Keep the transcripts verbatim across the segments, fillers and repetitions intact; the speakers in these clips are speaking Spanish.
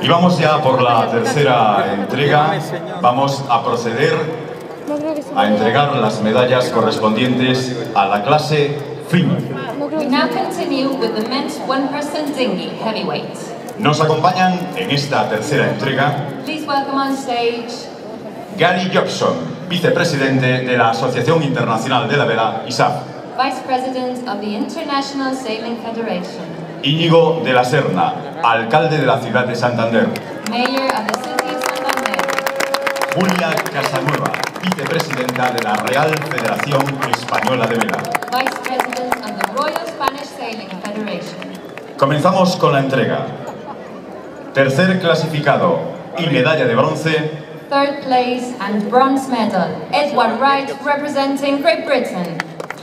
Y vamos ya por la tercera entrega. Vamos a proceder a entregar las medallas correspondientes a la clase female. We now continue with the men's one-person dinghy heavyweight. Nos acompañan en esta tercera entrega Please welcome on stage Gary Jobson, vicepresidente de la Asociación Internacional de la Vela, I S A V. Vice President of the International Sailing Federation. Íñigo de la Serna, alcalde de la ciudad de Santander. Mayor of the City of Santander. Julia Casanueva, vicepresidenta de la Real Federación Española de Vela. Vice President of the Royal Spanish Sailing Federation. Comenzamos con la entrega. Tercer clasificado y medalla de bronce. Third place and bronze medal, Edward Wright representing Great Britain.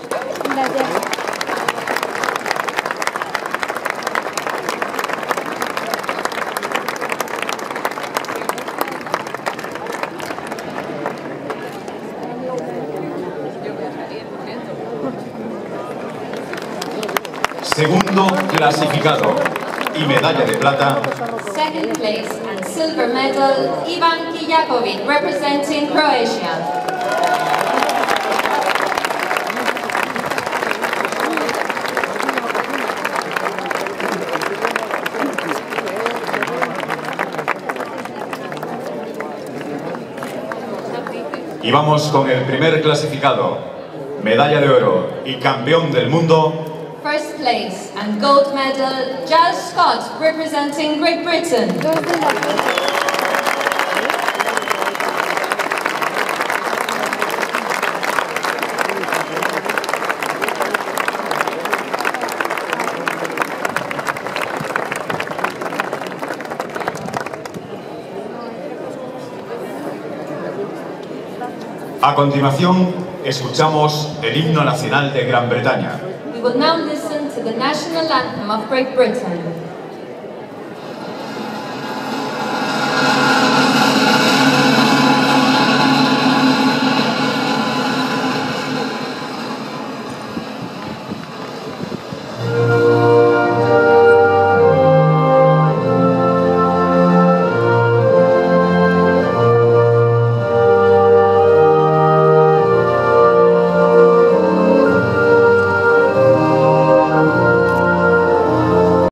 Segundo clasificado y medalla de plata. Second place and silver medal, Ivan Kijakovic representing Croatia. Y vamos con el primer clasificado, medalla de oro y campeón del mundo. First place and gold medal, Giles Scott representing Great Britain. A continuación, escuchamos el himno nacional de Gran Bretaña. We will now listen to the national anthem of Great Britain.